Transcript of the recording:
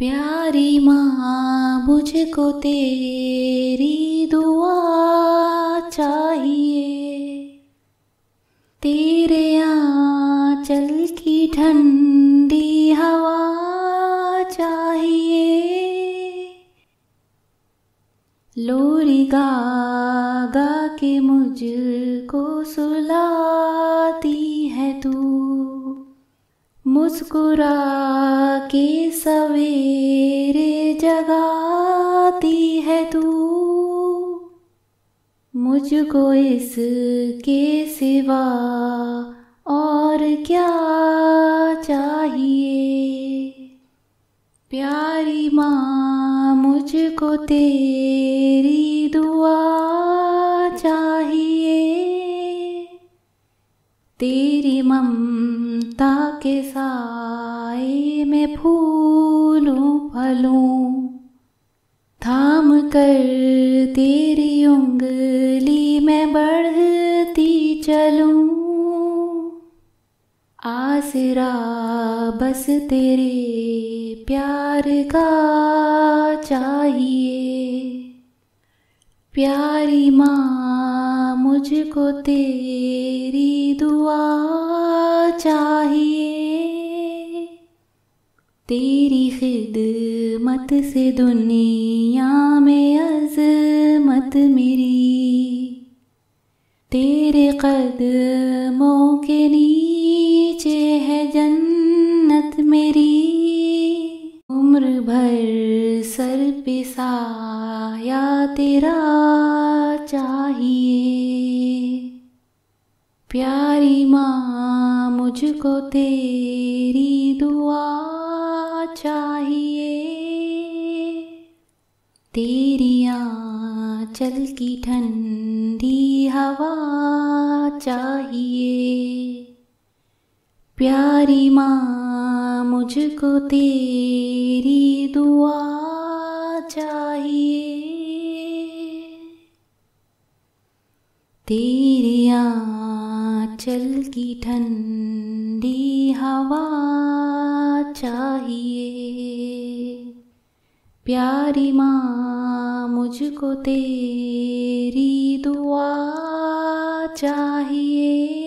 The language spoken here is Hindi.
प्यारी माँ मुझको तेरी दुआ चाहिए, तेरे आंचल की ठंडी हवा चाहिए। लोरी गा गा के मुझको सुलाती है तू, मुस्कुरा के सवेरे जगाती है तू। मुझको इसके सिवा और क्या चाहिए। प्यारी माँ मुझको तेरी दुआ चाहिए, तेरी ममता के साए में फूलूं फलूं, थाम कर तेरी उंगली में बढ़ती चलूं। आसरा बस तेरे प्यार का चाहिए। प्यारी माँ मुझको तेरी दुआ चाहिए, तेरी खिदमत से दुनिया में अज़मत मेरी, तेरे कदमों के नीचे है जन्नत मेरी। उम्र भर सर पे साया तेरा चाहिए। प्यारी माँ मुझको तेरी दुआ चाहिए, तेरी आंचल की ठंडी हवा चाहिए। प्यारी माँ मुझको तेरी दुआ चाहिए, तेरी आंचल की ठंडी हवा चाहिए। प्यारी माँ मुझको तेरी दुआ चाहिए।